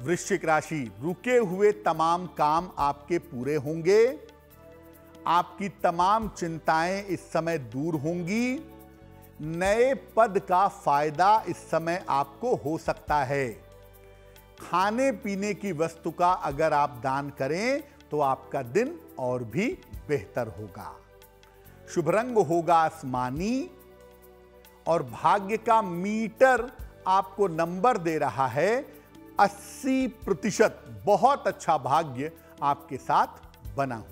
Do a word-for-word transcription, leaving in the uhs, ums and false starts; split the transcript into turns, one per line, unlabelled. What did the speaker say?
वृश्चिक राशि, रुके हुए तमाम काम आपके पूरे होंगे। आपकी तमाम चिंताएं इस समय दूर होंगी। नए पद का फायदा इस समय आपको हो सकता है। खाने पीने की वस्तु का अगर आप दान करें तो आपका दिन और भी बेहतर होगा। शुभ रंग होगा आसमानी और भाग्य का मीटर आपको नंबर दे रहा है अस्सी प्रतिशत। बहुत अच्छा भाग्य आपके साथ बना।